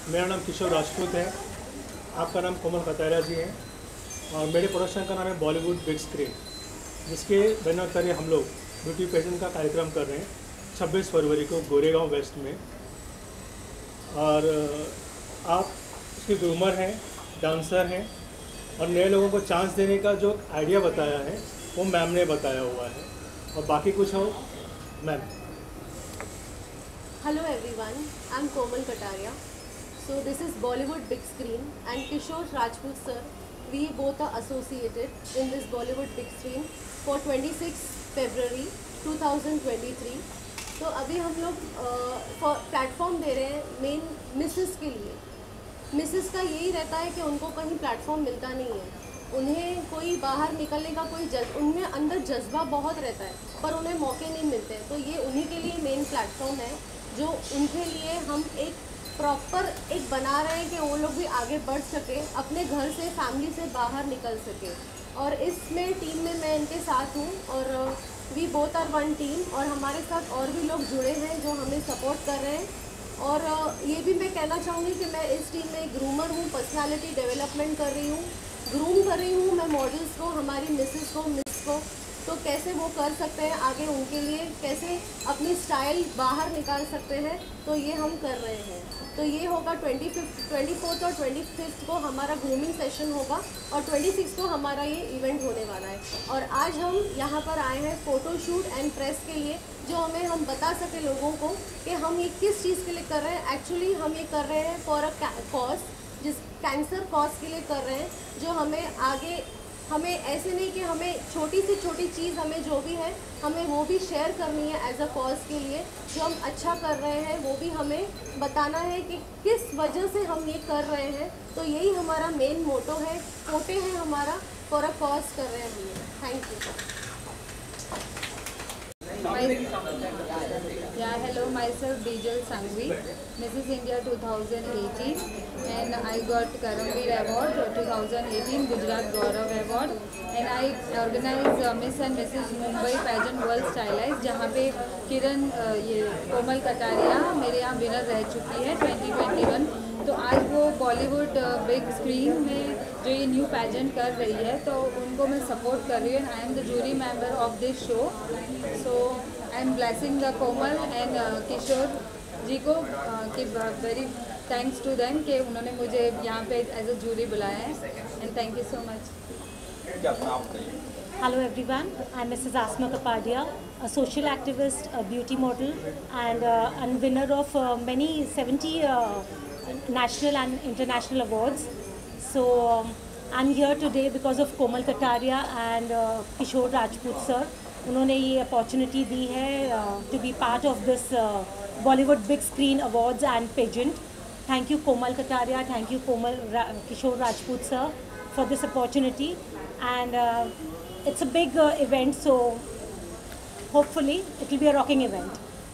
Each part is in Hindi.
मेरा नाम किशोर राजपूत है। आपका नाम कोमल कटारिया जी है और मेरे प्रोडक्शन का नाम है बॉलीवुड बिग स्क्रीन, जिसके बैनर तले हम लोग ब्यूटी पेजेंट का कार्यक्रम कर रहे हैं 26 फरवरी को गोरेगांव वेस्ट में। और आप उसके ग्रूमर हैं, डांसर हैं और नए लोगों को चांस देने का जो आइडिया बताया है वो मैम ने बताया हुआ है। और बाकी कुछ हो ma'am. Hello everyone, I'm Komal Kataria. So this is Bollywood Big Screen and Kishore Rajput sir, we both are associated in this Bollywood Big Screen for 26 February 2023. तो अभी हम लोग प्लेटफॉर्म दे रहे हैं मेन मिसेस के लिए। मिसेस का यही रहता है कि उनको कहीं प्लेटफॉर्म मिलता नहीं है, उन्हें कोई बाहर निकलने का उनमें अंदर जज्बा बहुत रहता है पर उन्हें मौके नहीं मिलते हैं। तो ये उन्हीं के लिए मेन प्लेटफॉर्म है जो उनके लिए हम एक प्रॉपर एक बना रहे हैं कि वो लोग भी आगे बढ़ सके, अपने घर से फैमिली से बाहर निकल सके। और इसमें टीम में मैं इनके साथ हूँ और we both are one team और हमारे साथ और भी लोग जुड़े हैं जो हमें सपोर्ट कर रहे हैं। और ये भी मैं कहना चाहूँगी कि मैं इस टीम में ग्रूमर हूँ, पर्सनालिटी डेवलपमेंट कर रही हूँ, ग्रूम कर रही हूँ मैं मॉडल्स को, हमारी मिसेस को, मिस को। तो कैसे वो कर सकते हैं आगे, उनके लिए कैसे अपनी स्टाइल बाहर निकाल सकते हैं, तो ये हम कर रहे हैं। तो ये होगा 24th और 25th को हमारा ग्रूमिंग सेशन होगा और 26 को हमारा ये इवेंट होने वाला है। और आज हम यहाँ पर आए हैं फ़ोटो शूट एंड प्रेस के लिए, जो हम बता सके लोगों को कि हम ये किस चीज़ के लिए कर रहे हैं। एक्चुअली हम ये कर रहे हैं फॉर अ कॉज, जिस कैंसर कॉज के लिए कर रहे हैं, जो हमें आगे, हमें ऐसे नहीं कि हमें छोटी से छोटी चीज़ हमें जो भी है हमें वो भी शेयर करनी है एज अ कॉज के लिए। जो हम अच्छा कर रहे हैं वो भी हमें बताना है कि किस वजह से हम ये कर रहे हैं। तो यही हमारा मेन मोटो है, मोटे है हमारा, फॉर अ कॉज कर रहे हैं हम ये। Thank you. Yeah, hello, myself Bijal Sangvi, Mrs. India 2018, and I got Karamveer Award 2018, Gujarat Gaurav Award, and I organize Miss and Mrs. Mumbai Pageant World Stylized, जहाँ पे किरण ये कोमल कटारिया मेरे यहाँ विनर रह चुकी है 2021। तो आज वो बॉलीवुड बिग स्क्रीन में जो ये न्यू पैजेंट कर रही है तो उनको मैं सपोर्ट कर रही हूँ and I am the jury member of this show. So I am blessing the Komal and Kishore ji को कि वेरी थैंक्स टू देम कि उन्होंने मुझे यहाँ पे एज अ जूरी बुलाया है and thank you so much. Hello everyone, I'm Mrs. Asma Kapadia, a social activist, a beauty model and winner of many 70 national and international awards. So I'm here today because of Komal Kataria and Kishore Rajput sir. उन्होंने ये अपॉर्चुनिटी दी है to be part of this Bollywood Big Screen Awards and pageant. Thank you Komal Kataria, thank you Kishore Rajput sir for this opportunity, and it's a big event, so hopefully it will be a rocking event.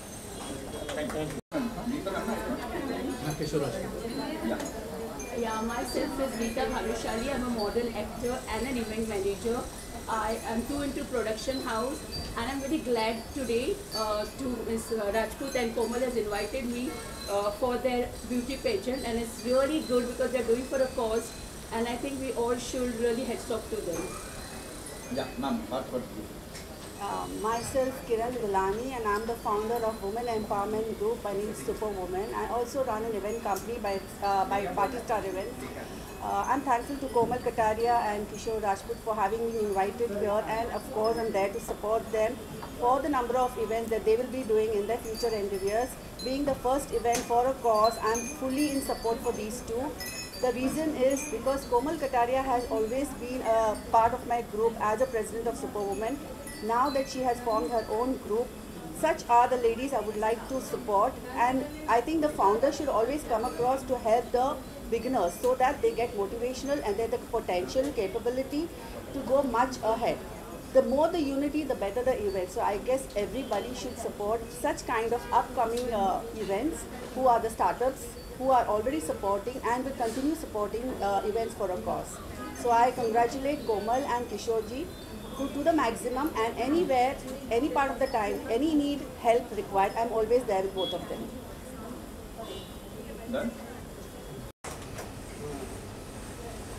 Yeah, myself is Rita Bhanushali. I'm a model, actor and an event manager. I am too into production house and I'm very glad today to Ms. Rajput and Komal has invited me for their beauty pageant, and it's really good because they're doing for a cause, and I think we all should really heads off to them. Yeah, ma'am, what about you? Myself Kiran Gulani, and I'm the founder of Women Empowerment Group by name Superwoman. I also run an event company by Party Star Events. I'm thankful to Komal Kataria and Kishore Rajput for having me invited here, and of course I'm there to support them for the number of events that they will be doing in their future endeavors. Being the first event for a cause, I'm fully in support for these two. The reason is because Komal Kataria has always been a part of my group as a president of Superwoman. Now that she has formed her own group, such are the ladies I would like to support, and I think the founder should always come across to help the beginners so that they get motivational and they have the potential capability to go much ahead. The more the unity, the better the event. So I guess everybody should support such kind of upcoming events, who are the startups who are already supporting and will continue supporting events for a cause. So I congratulate Komal and Kishore ji to the maximum, and anywhere, any part of the time, any need, help required, I'm always there with both of them. Done?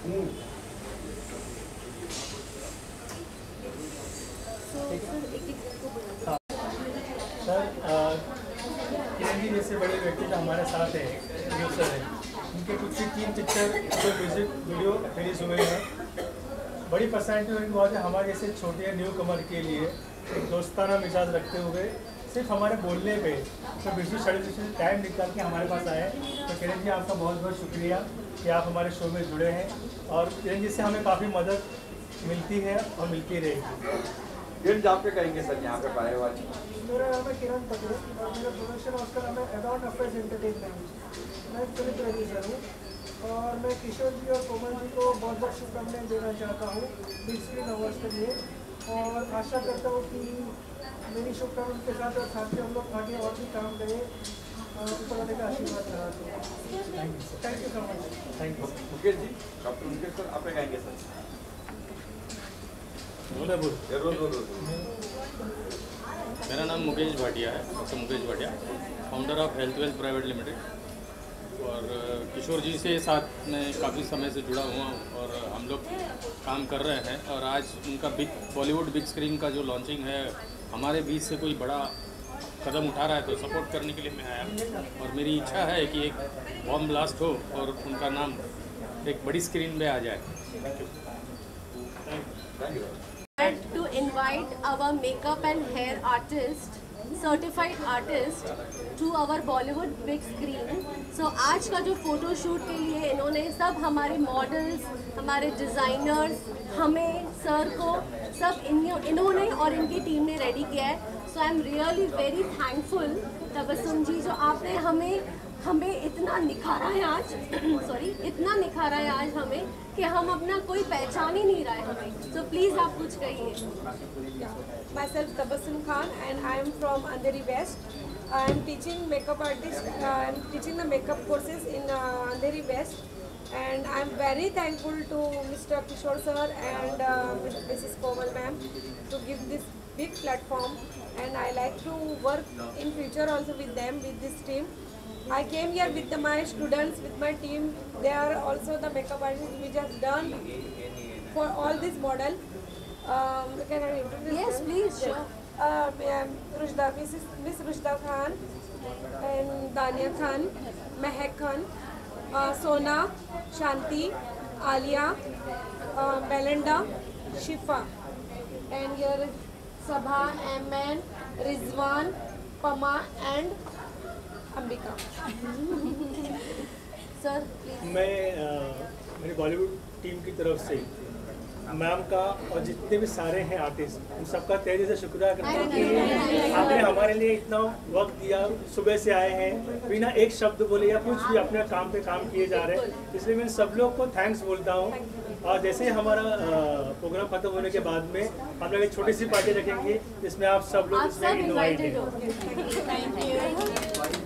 Sir Kiran ji जैसे बड़े व्यक्ति जो हमारे साथ हैं प्रोड्यूसर हैं, उनके कुछ 3 पिक्चर जो म्यूजिक वीडियो रिलीज हुए हैं, बड़ी पसंद हुई बात है। हमारे जैसे छोटे न्यू कमर के लिए एक दोस्ताना मिजाज रखते हुए सिर्फ हमारे बोलने पे तो बिल्कुल साढ़े से टाइम निकाल के हमारे पास आए। तो किरण जी आपका बहुत बहुत शुक्रिया कि आप हमारे शो में जुड़े हैं, और किरण जी से हमें काफ़ी मदद मिलती है और मिलती रहेगी। किरण जी आप क्या कहेंगे सर यहाँ पे पाए वाली? मेरा नाम है किरण पटेल और मेरा प्रोडक्शन हाउस का नाम है अडॉन अफेयर्स एंटरटेनमेंट। मैं फिल्म प्रोड्यूसर हूँ और मैं किशोर जी और कोमल जी को बहुत बहुत शुभकामनाएं देना चाहता हूँ बिग स्क्रीन अवार्ड्स के लिए, और आशा करता हूँ कि मेरी शुभकामनाओं के साथ और साथ में हम लोग आगे और भी काम करें। ऊपर वाले का आशीर्वाद रहा तो thank you so much. Thank you. Mukesh ji, doctor Mukesh sir आप क्या कहेंगे सर? मेरा नाम मुकेश भाटिया है, doctor Mukesh Bhatia, founder of Health Wealth Private Limited. और किशोर जी से साथ में काफ़ी समय से जुड़ा हुआ हूँ और हम लोग काम कर रहे हैं। और आज उनका बॉलीवुड बिग स्क्रीन का जो लॉन्चिंग है, हमारे बीच से कोई बड़ा कदम उठा रहा है तो सपोर्ट करने के लिए मैं आया। और मेरी इच्छा है कि एक बॉम्ब ब्लास्ट हो और उनका नाम एक बड़ी स्क्रीन पे आ जाए। Thank you. To invite our makeup and hair artist, certified artist, to our Bollywood big screen. So आज का जो फोटो शूट के लिए इन्होंने सब हमारे मॉडल्स, हमारे डिज़ाइनर्स, हमें सर को सब इन्होंने और इनकी टीम ने रेडी किया है। So I am really very thankful Tabassum ji, जो आपने हमें इतना निखारा है आज सॉरी इतना निखारा है आज हमें कि हम अपना कोई पहचान ही नहीं रहा है हमें। सो प्लीज़ आप कुछ कहिए। Myself Tabassum Khan and I am from Andheri West. I am teaching makeup artist. I am teaching the makeup courses in Andheri West, and I am very thankful to Mr. Kishore sir and Mrs. Komal ma'am to give this big platform. And I like to work in future also with them, with this team. I came here with my students, with my team. They are also the makeup artists which have done for all this model. Can I introduce? Yes, please. Sure. Miss Rushda Khan and Dania Khan, Mehak Khan, Sona, Shanti, Alia, Belinda, Shifa, and your Sabha, Aman, Rizwan, Pama and Ambika. Sir please. मैं मेरी बॉलीवुड टीम की तरफ से मैम का और जितने भी सारे हैं आर्टिस्ट, उन सबका तहे दिल से शुक्रिया करता हूँ कि आपने हमारे लिए इतना वक्त दिया। सुबह से आए हैं, बिना एक शब्द बोले या कुछ भी अपने काम पे काम किए जा रहे हैं, इसलिए मैं सब लोग को थैंक्स बोलता हूँ। और जैसे ही हमारा प्रोग्राम खत्म होने के बाद में हम लोग एक छोटी सी पार्टी रखेंगे जिसमें आप सब लोग इसमें इनवाइटेड हो। Thank you.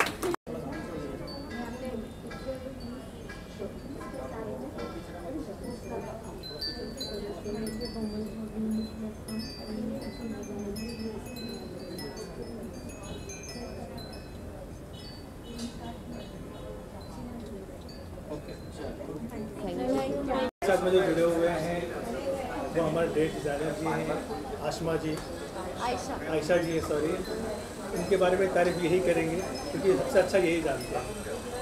साथ में जो जुड़े हुए हैं वो हमारे ड्रेस डिज़ाइनर जी हैं, आशमा जी, आयशा जी है सॉरी, इनके बारे में तारीफ यही करेंगे क्योंकि सबसे अच्छा यही जानते हैं।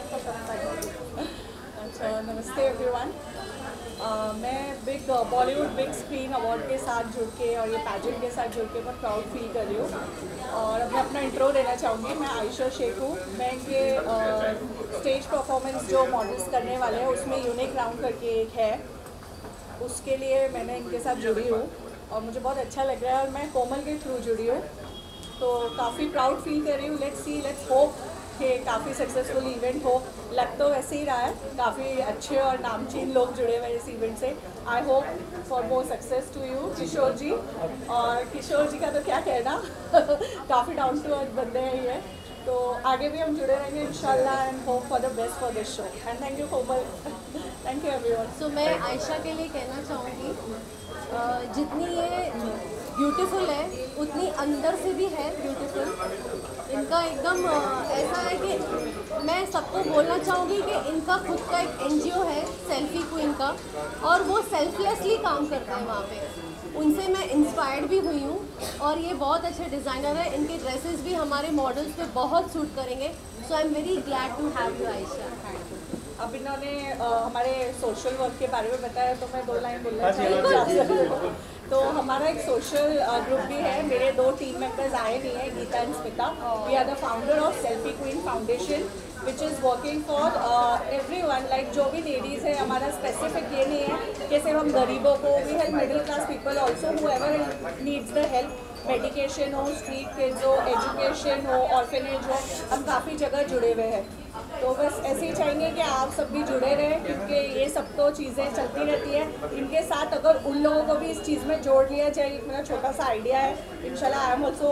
अच्छा, नमस्ते एवरीवन। मैं बॉलीवुड बिग स्क्रीन अवार्ड के साथ जुड़ के और ये पैजेंट के साथ जुड़ के बहुत प्राउड फील कर रही हूँ। और मैं अपना इंट्रो देना चाहूँगी। मैं आयशा शेख हूँ। मैं इनके स्टेज परफॉर्मेंस जो मॉडल्स करने वाले हैं उसमें यूनिक राउंड करके एक है, उसके लिए मैंने इनके साथ जुड़ी हूँ और मुझे बहुत अच्छा लग रहा है। और मैं कोमल के थ्रू जुड़ी हूँ तो काफ़ी प्राउड फील कर रही हूँ। लेट्स होप कि काफ़ी सक्सेसफुल इवेंट हो। लग तो वैसे ही रहा है, काफ़ी अच्छे और नामचीन लोग जुड़े हुए इस इवेंट से। I hope for more success to you Kishore ji. और किशोर जी का तो क्या कहना काफ़ी डाउन टू अर्थ बंदे हैं ये, तो आगे भी हम जुड़े रहेंगे इंशाल्लाह and hope for the best for this show. And thank you Komal, thank you everyone. So मैं आयशा के लिए कहना चाहूँगी, जितनी ये ब्यूटीफुल है उतनी अंदर से भी है ब्यूटीफुल। इनका एकदम ऐसा है कि मैं सबको बोलना चाहूँगी कि इनका खुद का एक NGO है सेल्फी क्वीन का, और वो सेल्फलेसली काम करता है वहाँ पे। उनसे मैं इंस्पायर्ड भी हुई हूँ और ये बहुत अच्छे डिज़ाइनर है। इनके ड्रेसेस भी हमारे मॉडल्स पे बहुत सूट करेंगे। So I am very glad to have you Ayesha. अब इन्होंने हमारे सोशल वर्क के बारे में बताया तो मैं 2 लाइन बोलना चाहूँगी। तो हमारा एक सोशल ग्रुप भी है। मेरे 2 टीम मेंबर्स आए नहीं हैं, Geeta and Smita. We are the founder of Selfie Queen Foundation which is working for everyone, like जो भी लेडीज़ है। हमारा स्पेसिफिक ये नहीं है कि सिर्फ हम गरीबों को, we help middle class people also, whoever needs the help. Medication हो, स्ट्रीट किड्स हो, एजुकेशन हो, ऑर्फेनेज हो, हम काफ़ी जगह जुड़े हुए हैं। तो बस ऐसे ही चाहेंगे कि आप सब भी जुड़े रहें, क्योंकि ये सब तो चीज़ें चलती रहती है। इनके साथ अगर उन लोगों को भी इस चीज़ में जोड़ लिया जाए, एक मेरा छोटा सा आइडिया है। इंशाल्लाह I am also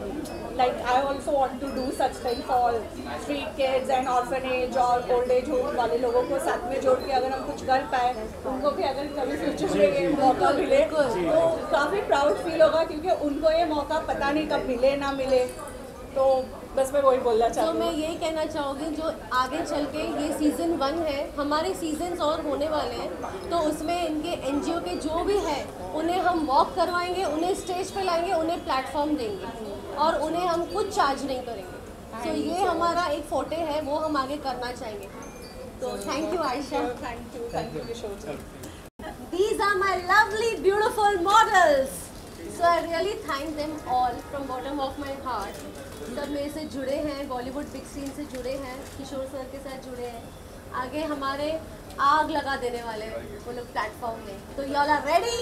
I also want to do such thing for street kids and orphanage और ओल्ड एज होम वाले लोगों को साथ में जोड़ के अगर हम कुछ कर पाए, उनको भी अगर कभी फ्यूचर में ये मौका मिले तो काफ़ी प्राउड फील होगा, क्योंकि उनको ये मौका पता नहीं कब मिले ना मिले। तो बस मैं वही बोलना चाहती हूँ। तो मैं यही कहना चाहूँगी, जो आगे चल के ये सीज़न 1 है, हमारे सीजन्स और होने वाले हैं, तो उसमें इनके NGO के जो भी है उन्हें हम वॉक करवाएंगे, उन्हें स्टेज पे लाएंगे, उन्हें प्लेटफॉर्म देंगे और उन्हें हम कुछ चार्ज नहीं करेंगे। तो ये हमारा एक फोटे है, वो हम आगे करना चाहेंगे। तो thank you Ayesha. Thank you Kishore. These are my lovely beautiful models. So I really thank them all from bottom of my heart. सब मेरे से जुड़े हैं, बॉलीवुड बिग स्क्रीन से जुड़े हैं, किशोर सर के साथ जुड़े हैं, आगे हमारे आग लगा देने वाले वो लोग प्लेटफॉर्म में। तो you all are ready?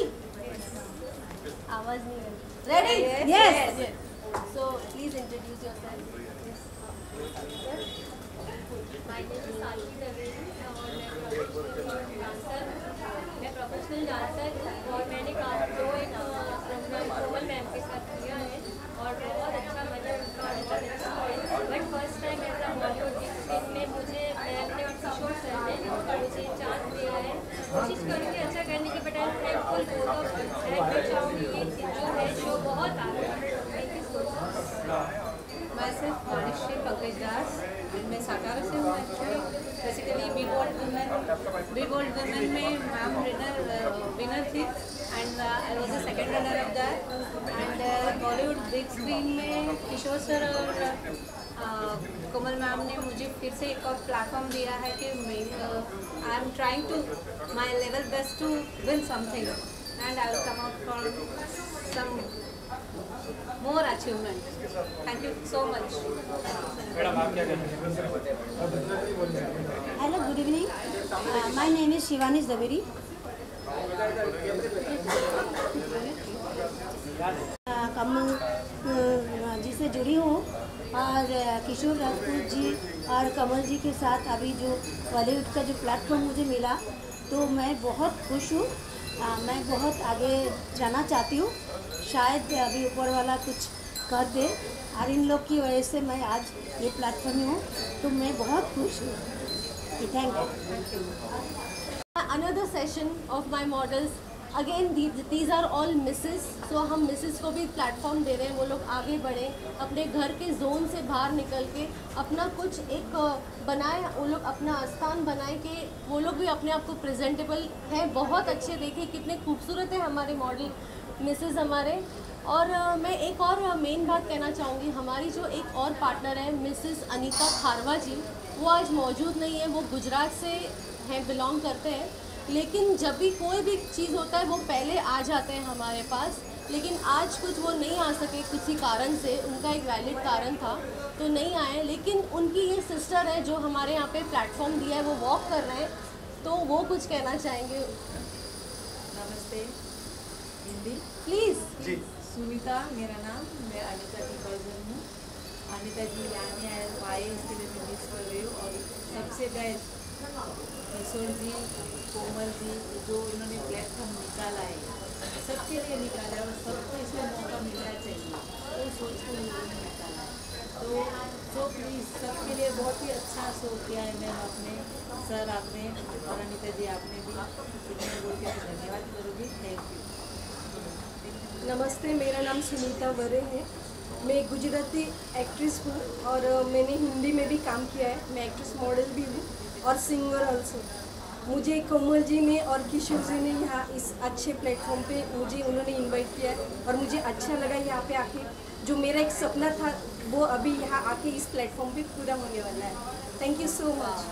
आवाज़ नहीं है। Ready? Yes. So please introduce yourself. My name is Sakshi Zaveri और मैं प्रोफेशनल डांसर और मैंने एक प्रोग्राम कोमल मैम के साथ किया है और बहुत अच्छा मजा उनका है। बट फर्स्ट टाइम ऐसा बॉलीवुड बिग स्क्रीन में मुझे मैम ने और किशोर सर ने मुझे चांस दिया है। कोशिश करूँगी अच्छा करने की, but I am thankful both of and मैं चाहूँगी कि जो है शो बहुत आगे बढ़े। Myself Manishri Pankaj Das, मैं साटारा से हूँ actually. Basically Be Bold Women में मैम विनर थी and I was the second runner of that. And Bollywood big screen में किशोर सर और कोमल मैम ने मुझे फिर से एक और प्लेटफॉर्म दिया है कि I am trying to my level best to win something and I will come out for some more achievement. Thank you so much. Madam आप क्या करेंगे? Hello, good evening. My name is Shivani Zaveri. कमल जी से जुड़ी हूँ और किशोर राजपूत जी और कमल जी के साथ अभी जो बॉलीवुड का जो प्लेटफॉर्म मुझे मिला तो मैं बहुत खुश हूँ। मैं बहुत आगे जाना चाहती हूँ, शायद अभी ऊपर वाला कुछ कर दे और इन लोग की वजह से मैं आज ये प्लेटफॉर्म में हूँ, तो मैं बहुत खुश हूँ। Thank you. Another session of my models. Again, these are all misses. So हम misses को भी प्लेटफॉर्म दे रहे हैं, वो लोग आगे बढ़ें, अपने घर के जोन से बाहर निकल के अपना कुछ एक बनाए, वो लोग अपना स्थान बनाए कि वो लोग भी अपने आप को प्रेजेंटेबल हैं, बहुत अच्छे। देखिए कितने खूबसूरत है हमारे मॉडल मिसेस हमारे। और मैं एक और मेन बात कहना चाहूँगी, हमारी जो एक और पार्टनर है मिसेस अनीता खारवा जी, वो आज मौजूद नहीं है, वो गुजरात से हैं, बिलोंग करते हैं। लेकिन जब भी कोई भी चीज़ होता है वो पहले आ जाते हैं हमारे पास, लेकिन आज कुछ वो नहीं आ सके किसी कारण से, उनका एक वैलिड कारण था तो नहीं आए। लेकिन उनकी ये सिस्टर है जो हमारे यहाँ पे प्लेटफॉर्म दिया है, वो वॉक कर रहे हैं, तो वो कुछ कहना चाहेंगे। नमस्ते, हिंदी प्लीज़ जी। सुनीता मेरा नाम, मैं अनीता की कज़न हूँ। अनीता जी यहाँ आए इसके लिए मैं मिस कर रही हूँ। और सबसे बेस्ट किशोर जी, कोमल जी, जो इन्होंने प्लेटफॉर्म निकाला है, सबके लिए निकाला है और सबको इसमें मौका मिलना चाहिए, तो सोच कर उन्होंने निकाला है। तो प्लीज़ सबके लिए बहुत ही अच्छा शो किया है मैम आपने, सर आपने और अनीता जी आपने भी। इतने बोल के धन्यवाद करूँगी। Thank you. नमस्ते, मेरा नाम सुनीता वरे है। मैं गुजराती एक्ट्रेस हूँ और मैंने हिंदी में भी काम किया है। मैं एक्ट्रेस मॉडल भी हूँ और सिंगर ऑल्सो। मुझे कोमल जी ने और किशोर जी ने यहाँ इस अच्छे प्लेटफॉर्म पे मुझे उन्होंने इनवाइट किया है और मुझे अच्छा लगा यहाँ पे आके। जो मेरा एक सपना था वो अभी यहाँ आके इस प्लेटफॉर्म पे पूरा होने वाला है। Thank you so much.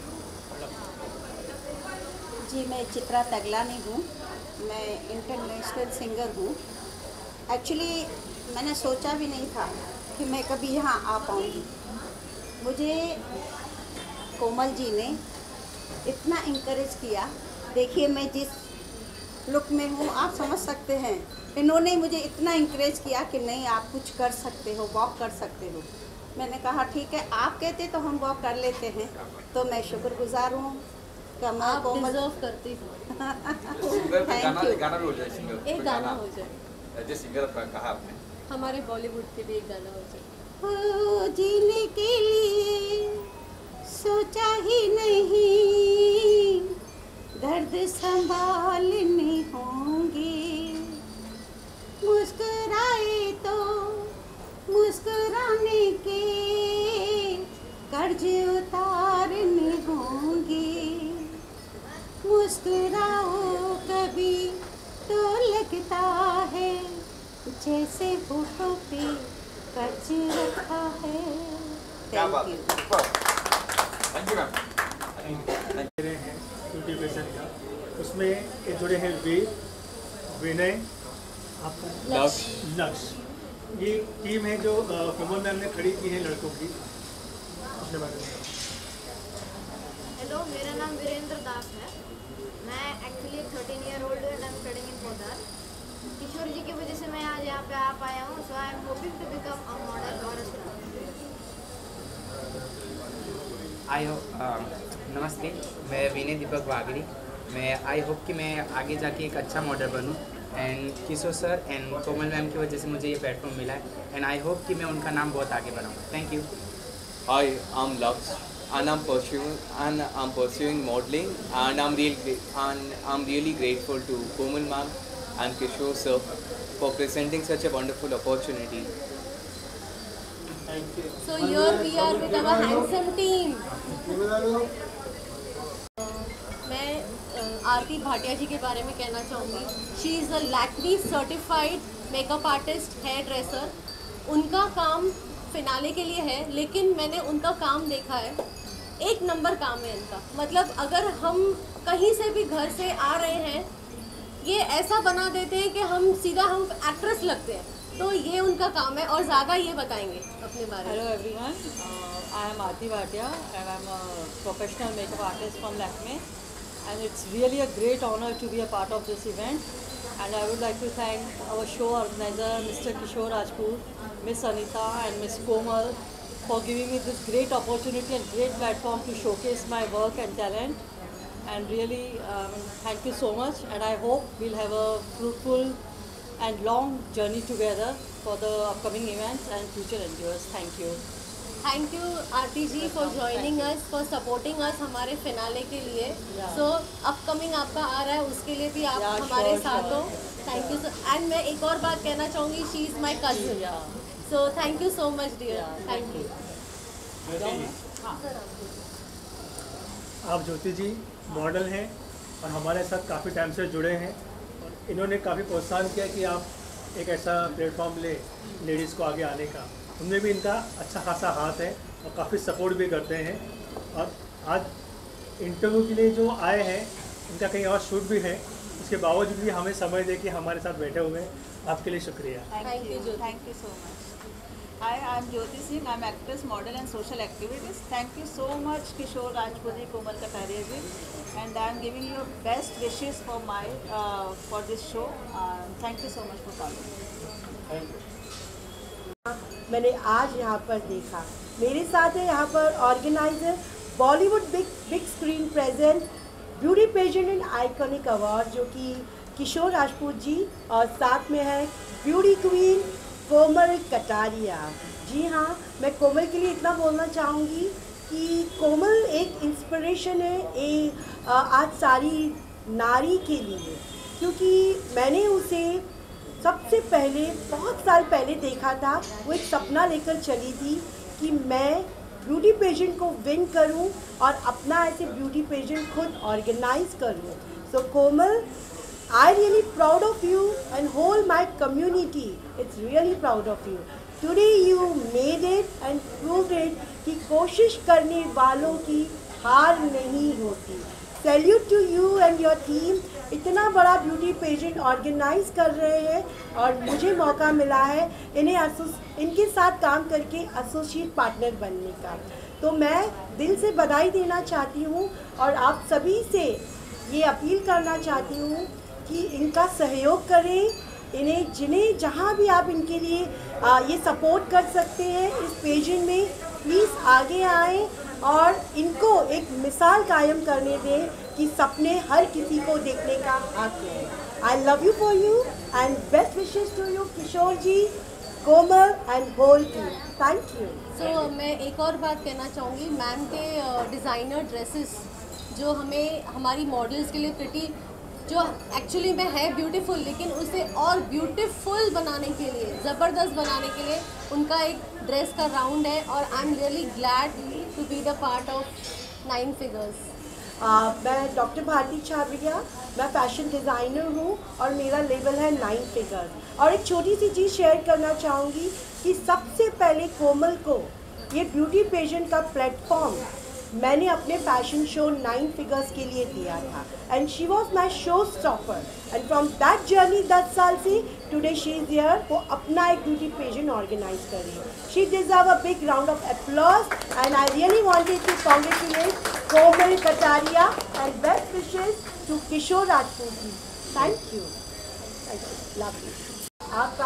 जी, मैं चित्रा तगलानी हूँ। मैं इंटरनेशनल सिंगर हूँ। एक्चुअली मैंने सोचा भी नहीं था कि मैं कभी यहाँ आ पाऊँगी। मुझे कोमल जी ने इतना इंकरेज किया। देखिए, मैं जिस लुक में हूँ आप समझ सकते हैं। इन्होंने मुझे इतना इंकरेज किया कि नहीं, आप कुछ कर सकते हो, वॉक कर सकते हो। मैंने कहा ठीक है, आप कहते तो हम वॉक कर लेते हैं। तो मैं शुक्रगुजार हूँ। आप डिजर्व करती हो। Thank you. गाना भी हो जाए सिंगर। एक गाना हो जाए। जो सिंगर कहा आपने, हमारे बॉलीवुड के भी एक गाना हो जाए। हो जीने के लिए सोचा ही नहीं, दर्द संभालने होंगे। मुस्कुराए तो मुस्कुराने के कर्ज उतारने होंगे। मुस्कुराओ कभी तो लगता है जैसे होठों पे कर्ज रखा है। Thank you. Thank you ma'am. हैं ब्यूटी पेजेंट का, उसमें ये जुड़े हैं वीर, विनय, आपका लक्ष्य। ये टीम है जो कोमल मैम ने खड़ी की है लड़कों की। अपने बारे में। हेलो, मेरा नाम वीरेंद्र दास है। मैं actually 13 year old and I am studying in Podar. Kishore ji की वजह से मैं आज यहाँ पे आ पाया हूँ। So I am hoping to become a model और नमस्ते, मैं विनय दीपक वागरी। मैं आई होप कि मैं आगे जाके एक अच्छा मॉडल बनूँ। And Kishore sir and Komal ma'am की वजह से मुझे ये प्लेटफॉर्म मिला है। एंड आई होप कि मैं उनका नाम बहुत आगे बढ़ाऊँ। Thank you. Hi, I'm Lux, and I'm pursuing modeling, and I'm really grateful to Komal ma'am and Kishore sir for presenting such a wonderful opportunity. Thank you. So here we are with our handsome team. मैं आरती भाटिया जी के बारे में कहना चाहूँगी। She is a Lakme certified makeup artist, hairdresser. उनका काम फिनाले के लिए है, लेकिन मैंने उनका काम देखा है, एक नंबर काम है इनका। मतलब अगर हम कहीं से भी घर से आ रहे हैं, ये ऐसा बना देते हैं कि हम सीधा एक्ट्रेस लगते हैं। तो ये उनका काम है और ज़्यादा ये बताएंगे अपने बारे में। Hello everyone, I am Aarti Bhatia and I am a professional makeup artist from Lakme and it's really a great honour to be a part of this event. And I would like to thank our show organizer, Mr. Kishore Rajput, Miss Anita and Miss Komal for giving me this great opportunity and great platform to showcase my work and talent. And really, thank you so much. And I hope we'll have a fruitful and long journey together for the upcoming events and future endeavors. Thank you. Thank you Aarti ji for joining us, for supporting us हमारे फिनाले के लिए। सो अपकमिंग आपका आ रहा है, उसके लिए भी आप हमारे साथ हो। Thank you. एंड मैं एक और बात कहना चाहूँगी, she is my cousin. So thank you so much dear. Thank you. आप ज्योति जी मॉडल हैं और हमारे साथ काफ़ी टाइम से जुड़े हैं और इन्होंने काफ़ी प्रोत्साहन किया कि आप एक ऐसा प्लेटफॉर्म ले लेडीज़ को आगे आने का। उनमें भी इनका अच्छा खासा हाथ है और काफ़ी सपोर्ट भी करते हैं। और आज इंटरव्यू के लिए जो आए हैं, इनका कहीं और शूट भी है, उसके बावजूद भी हमें समय दे के हमारे साथ बैठे हुए हैं। आपके लिए शुक्रिया। Thank you so much. Hi, I'm Jyoti Singh. I'm actress, model and social activist. Thank you so much, Kishore Rajput ji, Komal Kataria ji, and I'm giving you best wishes for for this show. Thank you so much for coming. मैंने आज यहाँ पर देखा, मेरे साथ है यहाँ पर organiser Bollywood big screen present beauty pageant and iconic award, जो कि किशोर राजपूत जी, और साथ में है ब्यूटी क्वीन कोमल कटारिया। जी हाँ, मैं कोमल के लिए इतना बोलना चाहूँगी कि कोमल एक इंस्पिरेशन है आज सारी नारी के लिए, क्योंकि मैंने उसे सबसे पहले बहुत साल पहले देखा था, वो एक सपना लेकर चली थी कि मैं ब्यूटी पेजेंट को विन करूं और अपना ऐसे ब्यूटी पेजेंट खुद ऑर्गेनाइज करूं। सो कोमल, I really proud of you and whole my community. It's really proud of you. Today you made it and proved it कि कोशिश करने वालों की हार नहीं होती। Salute to you and your team. इतना बड़ा ब्यूटी पेजेंट ऑर्गेनाइज कर रहे हैं और मुझे मौका मिला है इनके साथ काम करके एसोसिएट पार्टनर बनने का। तो मैं दिल से बधाई देना चाहती हूँ और आप सभी से ये अपील करना चाहती हूँ कि इनका सहयोग करें, जिन्हें जहाँ भी आप इनके लिए ये सपोर्ट कर सकते हैं इस पेजेंट में, प्लीज़ आगे आएँ और इनको एक मिसाल कायम करने दें कि सपने हर किसी को देखने का हक है। I love you for you and best wishes to you Kishore ji, Komal and whole team. Thank you. So मैं एक और बात कहना चाहूँगी, मैम के डिज़ाइनर ड्रेसेस जो हमें हमारी मॉडल्स के लिए प्रिटी, जो एक्चुअली में है ब्यूटीफुल, लेकिन उसे और ब्यूटीफुल बनाने के लिए, ज़बरदस्त बनाने के लिए उनका एक ड्रेस का राउंड है और I am really glad to be the part of 9 figures. मैं डॉक्टर भारती छाबड़िया, मैं फैशन डिज़ाइनर हूँ और मेरा लेवल है 9 फिगर्स। और एक छोटी सी चीज़ शेयर करना चाहूँगी कि सबसे पहले कोमल को ये ब्यूटी पेजेंट का प्लेटफॉर्म मैंने अपने फैशन शो 9 फिगर्स के लिए दिया था and she was my show stopper and from that journey 10 साल से टुडे शी इज़ हियर, वो अपना एक ब्यूटी पेजेंट ऑर्गेनाइज कर रही है। She deserve a big round of applause and I really wanted to congratulate Komal Kataria and best wishes to Kishore Rajput ji. Thank you, love you. आपका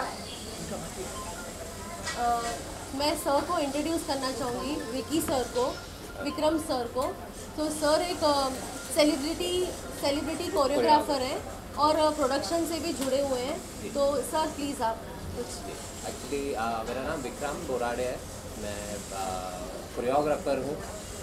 मैं सर को इंट्रोड्यूस करना चाहूँगी, विकी सर को, विक्रम सर को। तो सर एक सेलिब्रिटी कोरियोग्राफर हैं और प्रोडक्शन से भी जुड़े हुए हैं। तो सर प्लीज़ आप कुछ। एक्चुअली मेरा नाम विक्रम बोराड़े है, मैं कोरियोग्राफर हूँ,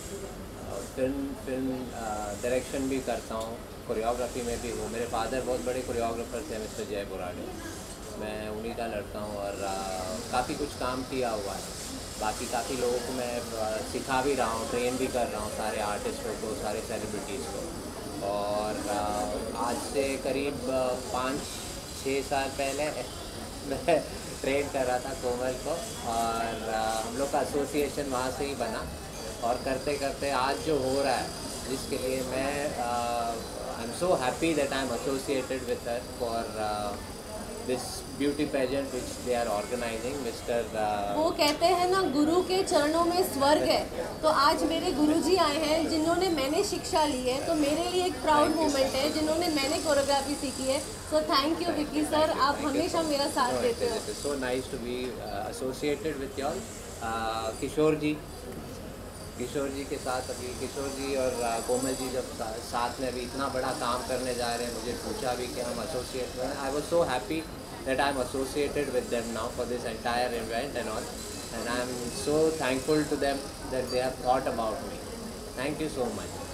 फिल्म डायरेक्शन भी करता हूँ, कोरियोग्राफी में भी हूँ। मेरे फादर बहुत बड़े कोरियोग्राफर थे, मिस्टर जय बोराड़े, मैं उन्हीं का लड़का हूँ और काफ़ी कुछ काम किया हुआ है। बाकी काफ़ी लोगों को मैं सिखा भी रहा हूँ, ट्रेन भी कर रहा हूँ, सारे आर्टिस्टों को, सारे सेलिब्रिटीज़ को। और आज से करीब 5-6 साल पहले मैं ट्रेन कर रहा था कोमल को और हम लोग का एसोसिएशन वहाँ से ही बना और करते करते आज जो हो रहा है, जिसके लिए मैं I am so happy that I am associated with her for this beauty pageant which they are organising. Mister वो कहते हैं ना, गुरु के चरणों में स्वर्ग है। तो आज मेरे गुरुजी आए हैं जिन्होंने मैंने शिक्षा ली है, तो मेरे लिए एक प्राउड मोमेंट है, जिन्होंने मैंने कोरियोग्राफी सीखी है। So thank you Vicky sir, आप हमेशा मेरा साथ देते हो। So nice to be associated with you all. Kishore ji के साथ अभी किशोर जी और कोमल जी जब साथ में अभी इतना बड़ा काम करने जा रहे हैं, मुझे पूछा भी कि हम एसोसिएट हैं। I was so happy that I am associated with them now for this entire event and all, and I am so thankful to them that they have thought about me. Thank you so much.